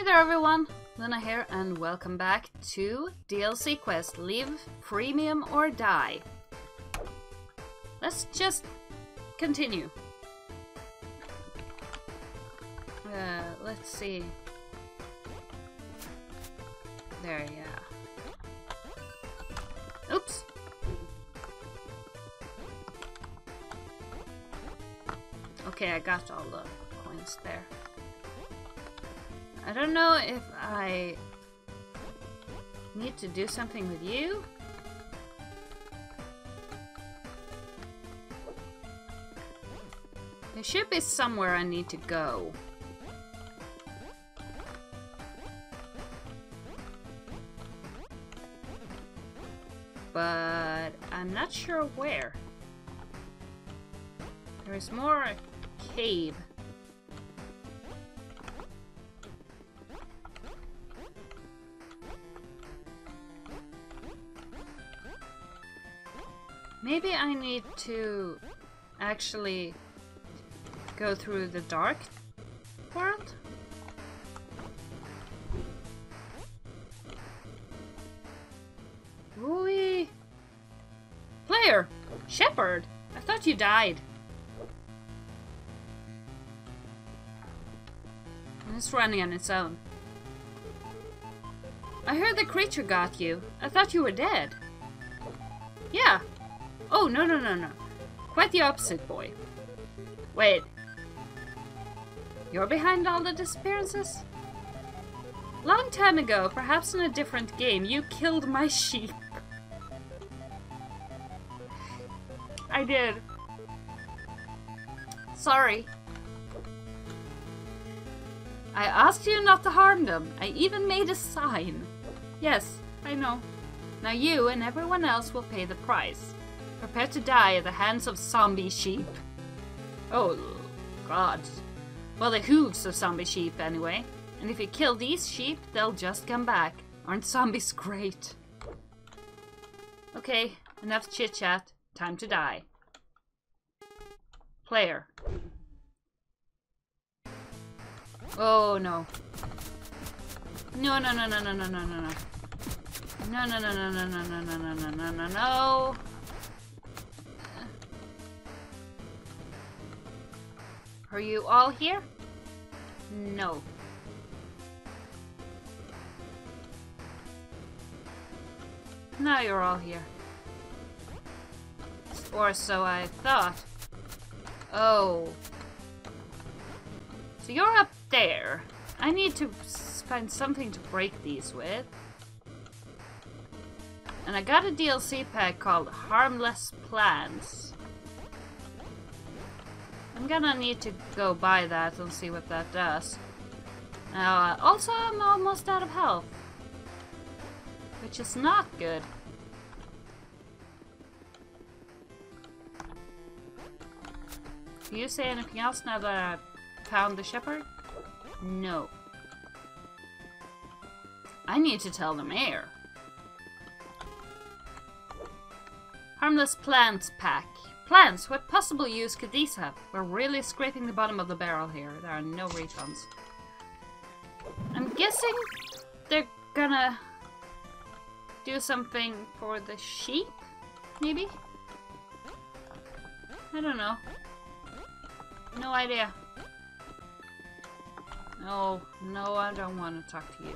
Hey there everyone, Luna here and welcome back to DLC Quest, Live Freemium or Die. Let's just continue. Let's see. There, yeah. Oops. Okay, I got all the coins there. I don't know if I need to do something with you. There should be somewhere I need to go. But I'm not sure where. There is more cave. Maybe I need to actually go through the dark world? Ooh-wee. Player! Shepherd! I thought you died. And it's running on its own. I heard the creature got you. I thought you were dead. Yeah. Oh, no. Quite the opposite, boy. Wait. You're behind all the disappearances? Long time ago, perhaps in a different game, you killed my sheep. I did. Sorry. I asked you not to harm them. I even made a sign. Yes, I know. Now you and everyone else will pay the price. Prepare to die at the hands of zombie sheep. Oh, God. Well, the hooves of zombie sheep, anyway. And if you kill these sheep, they'll just come back. Aren't zombies great? Okay, enough chit-chat. Time to die. Player. Oh, no. No. No. Are you all here? No. Now you're all here. Or so I thought. Oh. So you're up there. I need to find something to break these with. And I got a DLC pack called Harmless Plants. I'm gonna need to go buy that and see what that does. Also, I'm almost out of health. Which is not good. Do you say anything else now that I found the shepherd? No. I need to tell the mayor. Harmless Plants pack. Plants? What possible use could these have? We're really scraping the bottom of the barrel here. There are no refunds. I'm guessing they're gonna do something for the sheep? Maybe? I don't know. No idea. No, I don't want to talk to you.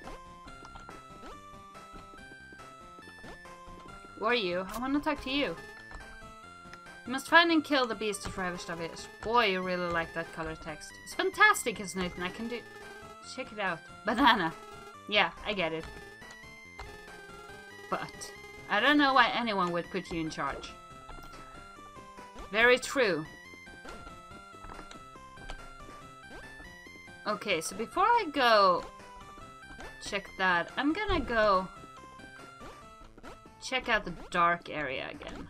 Who are you? I want to talk to you. You must find and kill the beast of ravished of it. Boy, you really like that color text. It's fantastic, isn't it? And I can do... Check it out. Banana. Yeah, I get it. But I don't know why anyone would put you in charge. Very true. Okay, so before I go check that, I'm gonna go check out the dark area again.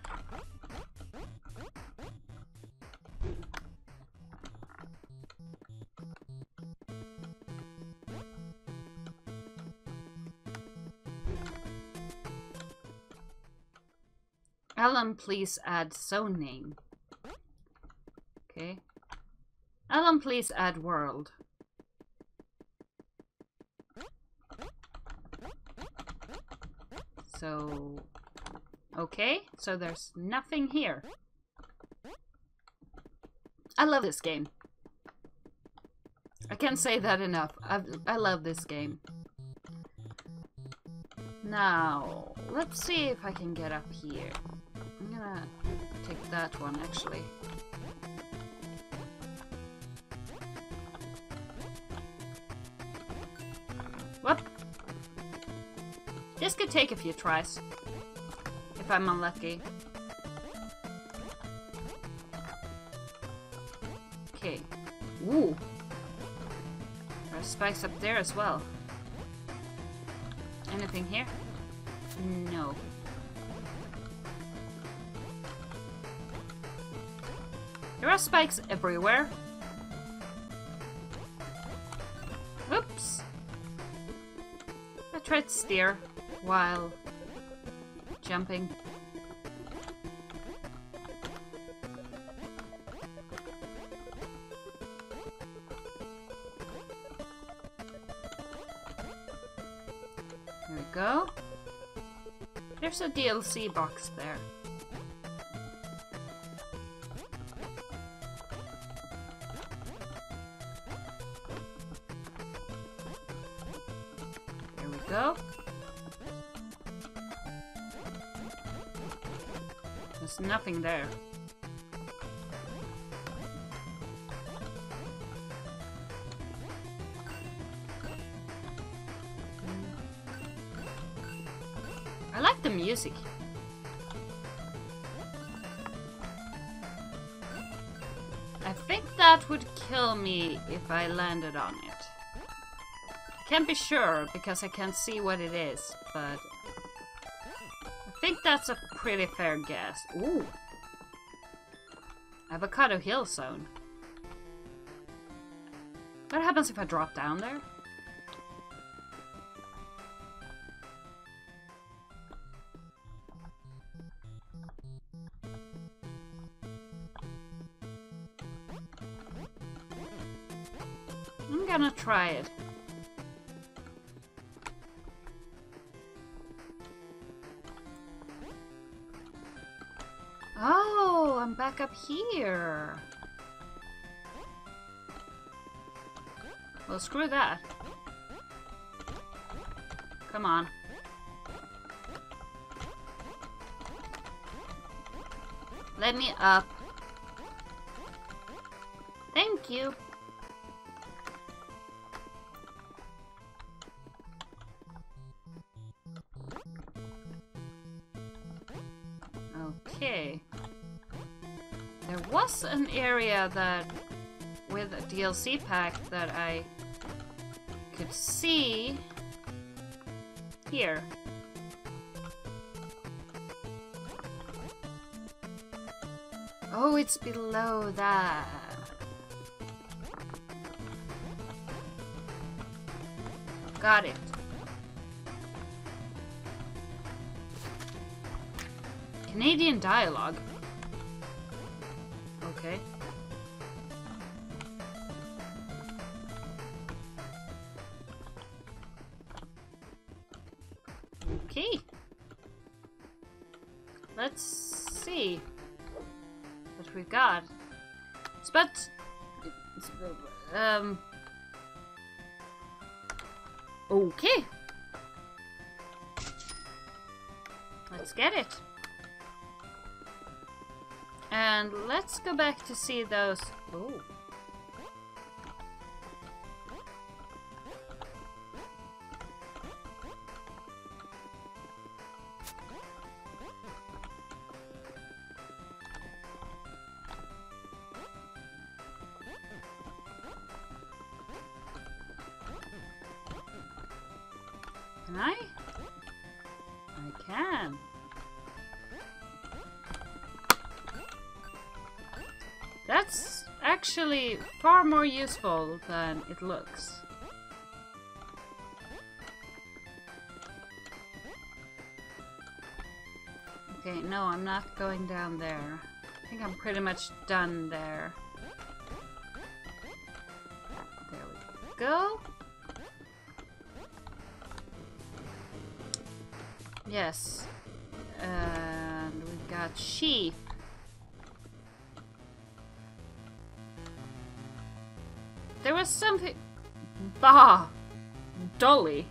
Alan, please add zone name. Okay. Alan, please add world. So... Okay, so there's nothing here. I love this game. I can't say that enough. I love this game. Now, let's see if I can get up here. I'm gonna take that one, actually. Whoop! This could take a few tries. If I'm unlucky. Okay. Ooh! There are spikes up there as well. Anything here? No. There are spikes everywhere. Whoops! I tried to steer while jumping. There we go. There's a DLC box there. There we go. There's nothing there. I like the music. I think that would kill me if I landed on it. Can't be sure because I can't see what it is, but I think that's a pretty fair guess. Ooh! Avocado Hill Zone. What happens if I drop down there? I'm gonna try it. Oh, I'm back up here. Well, screw that. Come on. Let me up. Thank you. Okay. There was an area that with a DLC pack that I could see here. Oh, it's below that. Got it. Canadian dialogue. Okay. Okay. Let's see what we've got. Okay. Let's get it. And let's go back to see those. Oh. Can I? I can. That's actually far more useful than it looks. Okay, no, I'm not going down there. I think I'm pretty much done there. There we go. Yes. And we've got sheep. There was something... Bah! Dolly.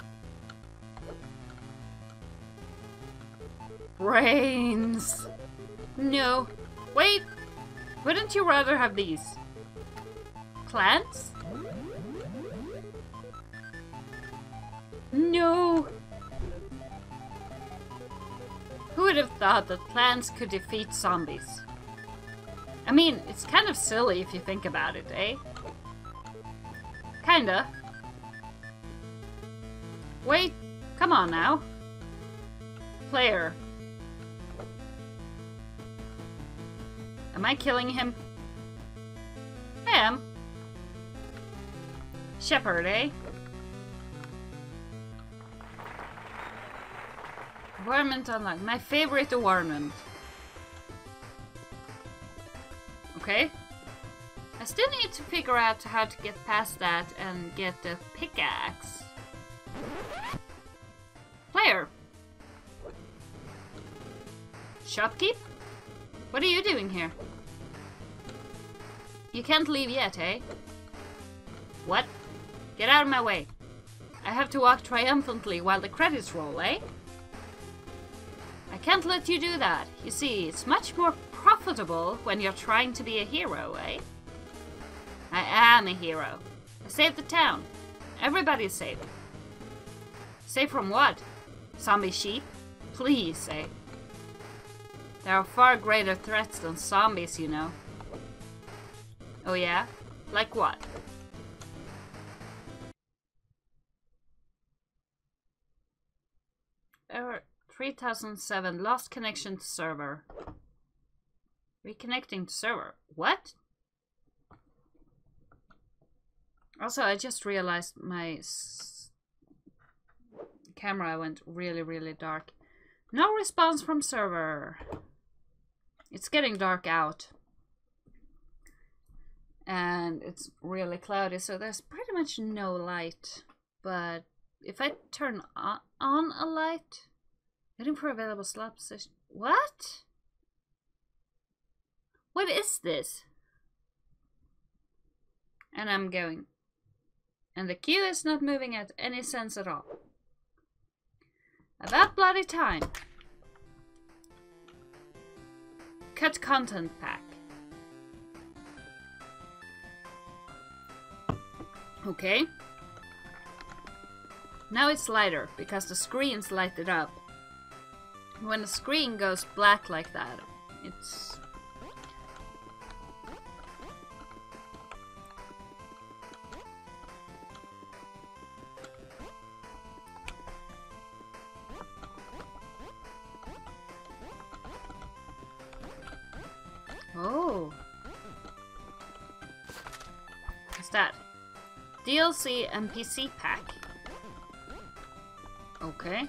Brains. No. Wait. Wouldn't you rather have these? Clans? No. Who would have thought that clans could defeat zombies? I mean, it's kind of silly if you think about it, eh? Kinda. Wait, come on now. Player. Am I killing him? I am. Shepherd, eh? Warrant unlocked. My favorite warrant. Okay. I still need to figure out how to get past that and get the pickaxe. Player. Shopkeep? What are you doing here? You can't leave yet, eh? What? Get out of my way. I have to walk triumphantly while the credits roll, eh? I can't let you do that. You see, it's much more profitable when you're trying to be a hero, eh? I am a hero. I saved the town. Everybody's safe. Safe from what? Zombie sheep? Please, eh? There are far greater threats than zombies, you know. Oh yeah? Like what? Error 3007, lost connection to server. Reconnecting to server. What? Also, I just realized my camera went really dark. No response from server. It's getting dark out. And it's really cloudy, so there's pretty much no light. But if I turn on a light, waiting for available slot position. What? What is this? And I'm going. And the queue is not moving at any sense at all. About bloody time. Cut content pack. Okay. Now it's lighter because the screen's lighted up. When the screen goes black like that, it's... Oh. What's that? DLC NPC pack. Okay.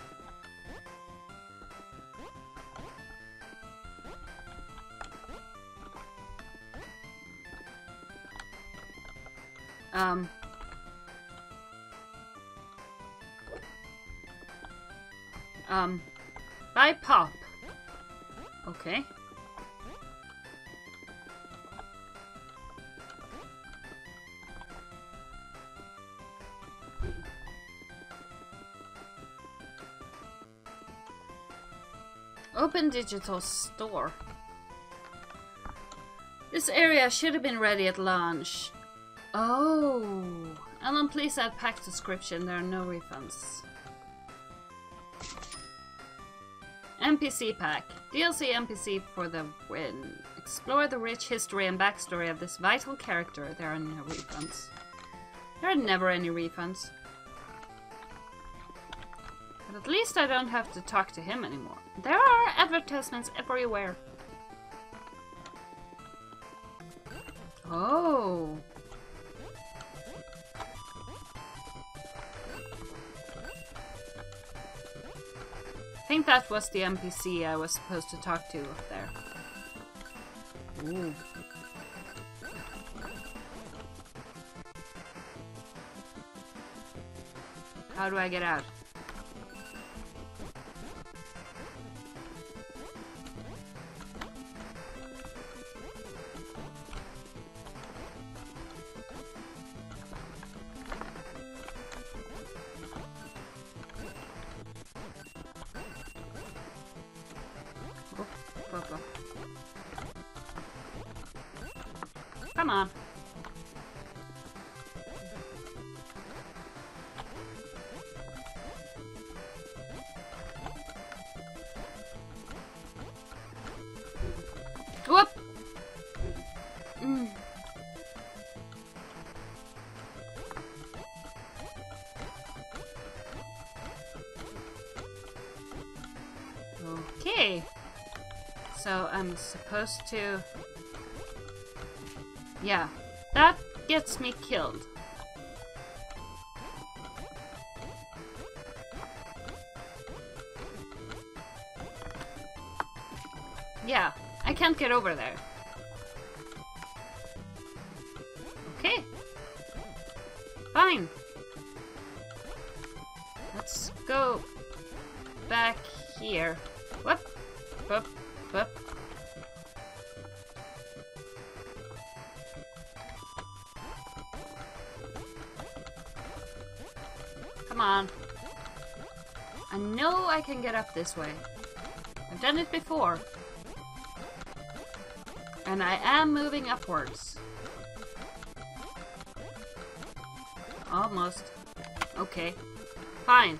Buy pop. Okay. Open digital store. This area should have been ready at launch. Oh. Alan, please add pack description. There are no refunds. NPC pack. DLC NPC for the win. Explore the rich history and backstory of this vital character. There are no refunds. There are never any refunds. But at least I don't have to talk to him anymore. There are advertisements everywhere. Oh. I think that was the NPC I was supposed to talk to up there. Ooh. How do I get out? Come on. Whoop! Okay. So I'm supposed to... Yeah, that gets me killed. Yeah, I can't get over there. Okay. Fine. Let's go back here. Whoop, whoop, whoop. Come on. I know I can get up this way. I've done it before. And I am moving upwards. Almost. Okay. Fine.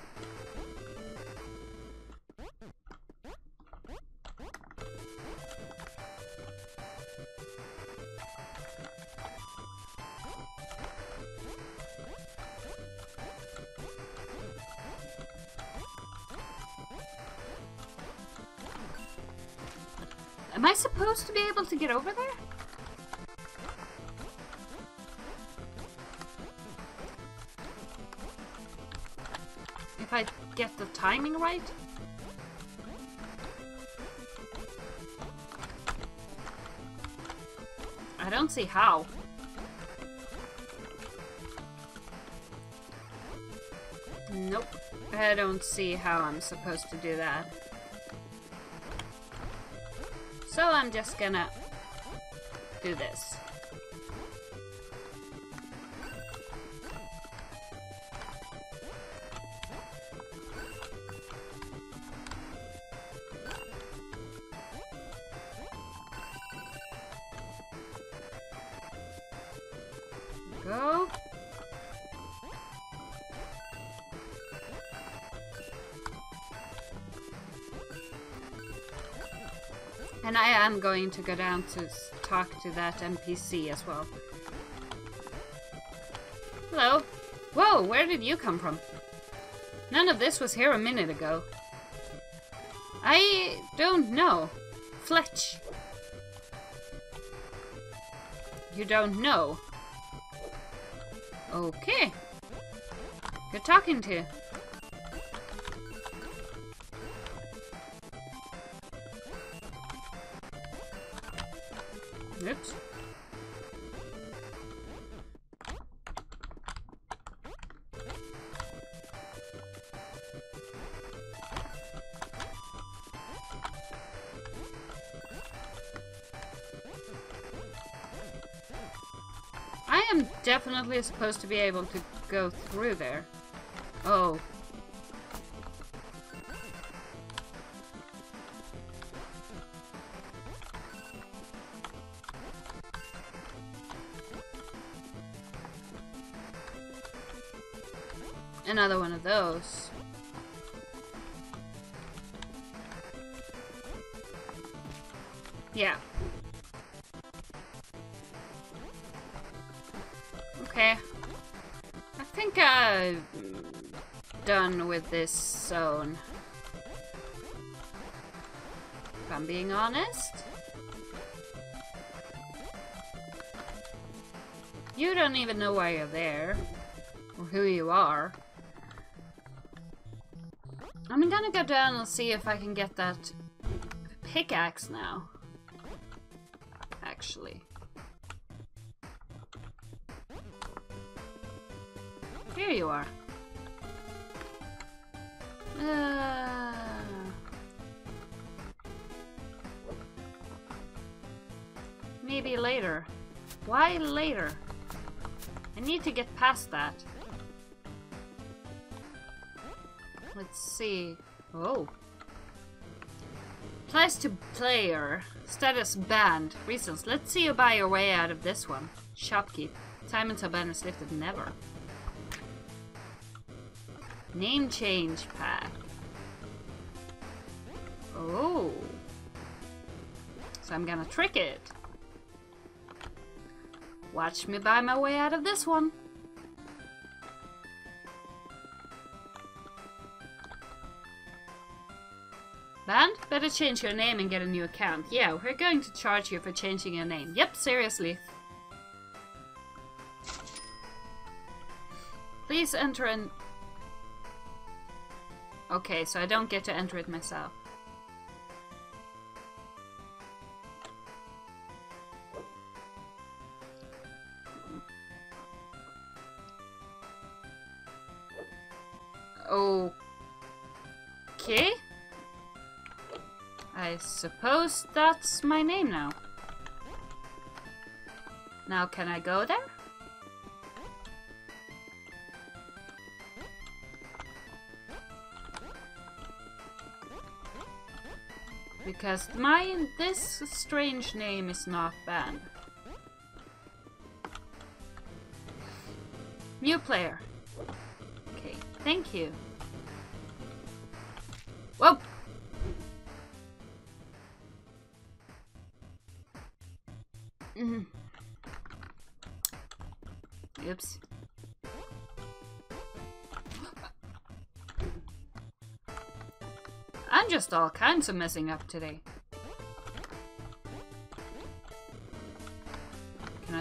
Am I supposed to be able to get over there? If I get the timing right? I don't see how. Nope. I don't see how I'm supposed to do that. So I'm just gonna do this. Go. And I am going to go down to talk to that NPC as well. Hello. Whoa, where did you come from? None of this was here a minute ago. I don't know. Fletch. You don't know? Okay. Good talking to you. Oops. I am definitely supposed to be able to go through there. Oh. Another one of those. Yeah. Okay. I think I'm done with this zone. If I'm being honest. You don't even know why you're there. Or who you are. I'm gonna go down and see if I can get that pickaxe now. Actually. Here you are. Maybe later. Why later? I need to get past that. Let's see. Oh. Applies to player. Status banned. Reasons. Let's see you buy your way out of this one. Shopkeep. Time until ban is lifted. Never. Name change pack. Oh. So I'm gonna trick it. Watch me buy my way out of this one. Banned? Better change your name and get a new account. Yeah, we're going to charge you for changing your name. Yep, seriously. Please enter an... Okay, so I don't get to enter it myself. Okay. I suppose that's my name now. Now can I go there? Because this strange name is not banned. New player. Okay, thank you. Whoa! Oops. I'm just all kinds of messing up today. Can I...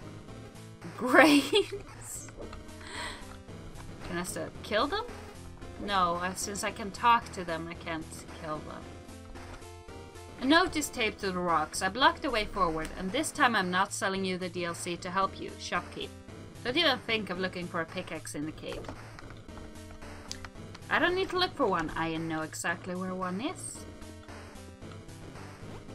Grains? Can I still kill them? No, since I can talk to them, I can't kill them. A note is taped to the rocks. I blocked the way forward, and this time I'm not selling you the DLC to help you. Shopkeep. Don't even think of looking for a pickaxe in the cave. I don't need to look for one. I know exactly where one is.